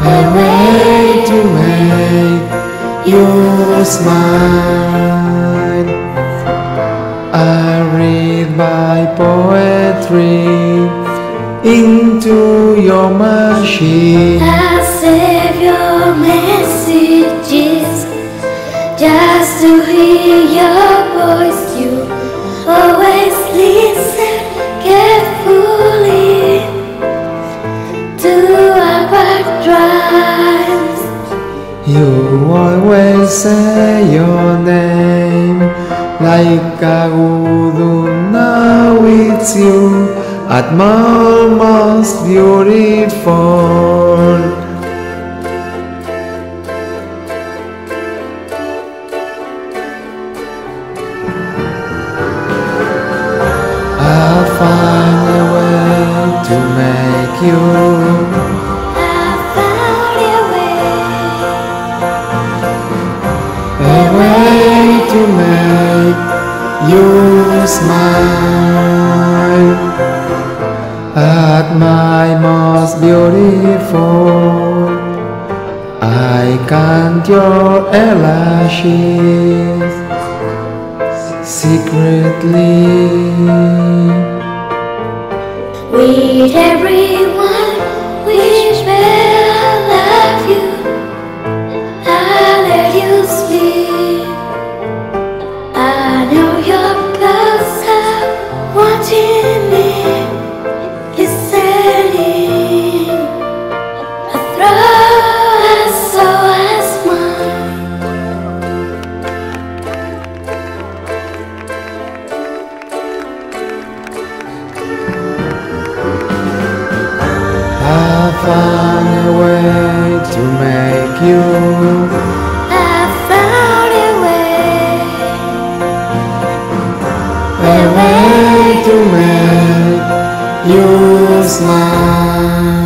a way to make you smile. I read my poetry into your machine. I save your messages just to hear your voice. You always listen carefully to our drives. You always say your name like a uduna with you at my most beautiful. I'll find a way to make you. I found A way to make you smile at my most beautiful. I count your eyelashes secretly. with everyone, wish may I love you. I let you sleep. I know your close are watching me, listening. I throw as so as mine. I found a way to make you. I found A way to make you smile.